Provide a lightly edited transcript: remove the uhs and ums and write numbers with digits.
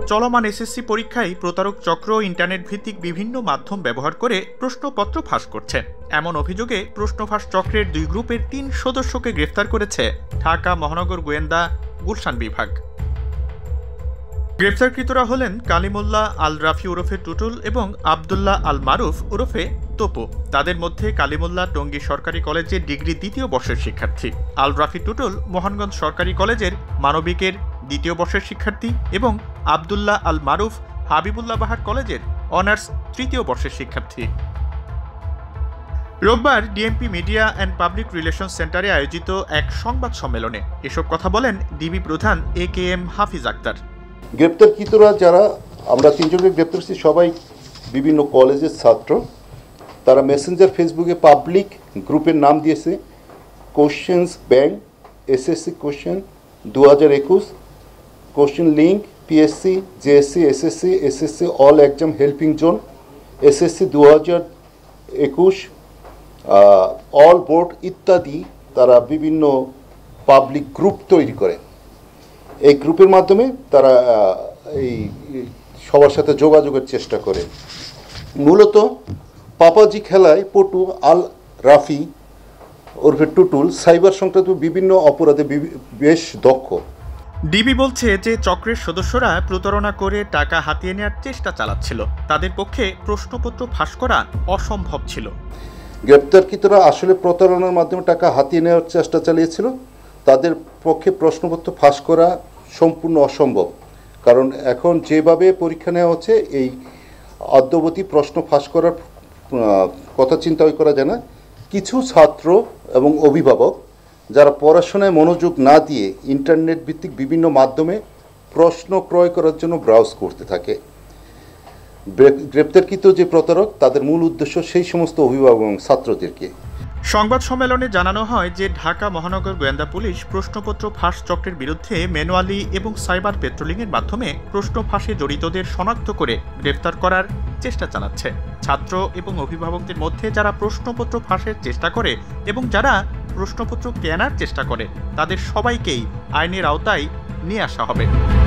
চলমান এসএসসি পরীক্ষায় প্রতারক চক্র ইন্টারনেট ভিত্তিক বিভিন্ন মাধ্যম ব্যবহার করে প্রশ্নপত্র ফাঁস করছে। এমন অভিযোগে প্রশ্নফাঁস চক্রের 2 গ্রুপের 3 সদস্যকে গ্রেফতার করেছে ঢাকা মহানগর গোয়েন্দা গুলশান বিভাগ। গ্রেফতারকৃতরা হলেন কালিমুল্লাহ আল রাফি ওরফে টুটুল এবং আবদুল্লাহ আল মারুফ ওরফে তোপো। তাদের মধ্যে কালিমুল্লাহ টঙ্গী সরকারি কলেজের ডিগ্রি 2য় বর্ষের শিক্ষার্থী, আল রাফি টুটুল মোহনগঞ্জ সরকারি কলেজের মানবিকের 2য় বর্ষের শিক্ষার্থী এবং আবদুল্লাহ আল মারুফ হাবিবুল্লাহ বাহার কলেজের অনার্স 3য় বর্ষের শিক্ষার্থী। রোববার DMP media and public relations সেন্টারে আয়োজিত এক সংবাদ সম্মেলনে এসব কথা বলেন ডিবি প্রধান AKM হাফিজ আক্তার। গ্রেপ্তারকৃতরা যারা আমরা 3 জনকে গ্রেপ্তার করেছি সবাই বিভিন্ন কলেজের ছাত্র। তারা মেসেঞ্জার ফেসবুকে পাবলিক গ্রুপের নাম দিয়েছে questions bank, SSC question 2021, question link, PSC, JSC, SSC all exam helping zone, SSC 2021, all board ইত্যাদি। তারা বিভিন্ন পাবলিক গ্রুপ তৈরি করে। এই গ্রুপের মাধ্যমে তারা এই সবার সাথে যোগাযোগের চেষ্টা করে। মূলত পাপাজি খেলায় পটু আল রাফি ওরফে টুটুল সাইবার সংক্রান্ত বিভিন্ন অপরাধে বেশ দক্ষ। ডিবি বলছে যে চক্রের সদস্যরা প্রতারণা করে টাকা হাতিয়ে নেওয়ার চেষ্টা চালাচ্ছিল। তাদের পক্ষে প্রশ্নপত্র ফাঁস করা অসম্ভব ছিল। গ্রেপ্তারকৃতরা আসলে প্রতারণার মাধ্যমে টাকা হাতিয়ে নেওয়ার চেষ্টা চালিয়েছিল। তাদের পক্ষে প্রশ্নপত্র ফাঁস করা সম্পূর্ণ অসম্ভব, কারণ এখন যেভাবে পরীক্ষা নেওয়া হচ্ছে এই অদ্যাবধি প্রশ্ন ফাঁস করার কথা চিন্তাই করা যায় না। কিছু ছাত্র এবং অভিভাবক যারা পড়াশোনায় মনোযোগ না দিয়ে ইন্টারনেট ভিত্তিক বিভিন্ন মাধ্যমে প্রশ্ন ক্রয় করার জন্য ব্রাউজ করতে থাকে। গ্রেপ্তারকৃত যে প্রতারক তাদের মূল উদ্দেশ্য সেই সমস্ত অভিভাবক এবং ছাত্রদেরকে। সংবাদ সম্মেলনে জানানো হয় যে ঢাকা মহানগর গোয়েন্দা পুলিশ প্রশ্নপত্র ফাঁস চক্রের বিরুদ্ধে ম্যানুয়ালি এবং সাইবার পেট্রোলিংয়ের মাধ্যমে প্রশ্ন ফাঁসে জড়িতদের শনাক্ত করে গ্রেফতার করার চেষ্টা চালাচ্ছে। ছাত্র এবং অভিভাবকদের মধ্যে যারা প্রশ্নপত্র ফাঁসের চেষ্টা করে এবং যারা প্রশ্নপত্র কেনার চেষ্টা করে তাদের সবাইকেই আইনের আওতায় নিয়ে আসা হবে।